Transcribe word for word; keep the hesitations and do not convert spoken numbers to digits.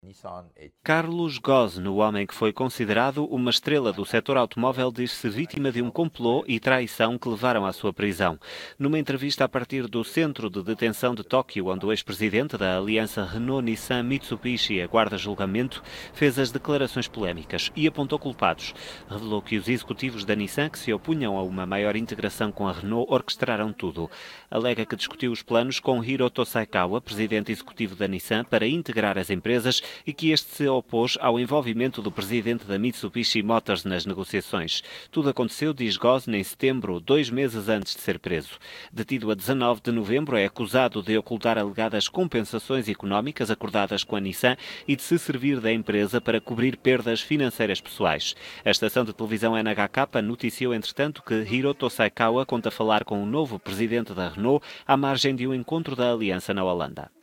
Carlos Ghosn, o homem que foi considerado uma estrela do setor automóvel, diz-se vítima de um complô e traição que levaram à sua prisão. Numa entrevista a partir do centro de detenção de Tóquio, onde o ex-presidente da aliança Renault-Nissan-Mitsubishi aguarda julgamento, fez as declarações polémicas e apontou culpados. Revelou que os executivos da Nissan, que se opunham a uma maior integração com a Renault, orquestraram tudo. Alega que discutiu os planos com Hiroto Saikawa, presidente executivo da Nissan, para integrar as empresas e que este se opôs ao envolvimento do presidente da Mitsubishi Motors nas negociações. Tudo aconteceu, diz Ghosn, em setembro, dois meses antes de ser preso. Detido a dezanove de novembro, é acusado de ocultar alegadas compensações económicas acordadas com a Nissan e de se servir da empresa para cobrir perdas financeiras pessoais. A estação de televisão N H K noticiou, entretanto, que Hiroto Saikawa conta falar com o novo presidente da Renault à margem de um encontro da aliança na Holanda.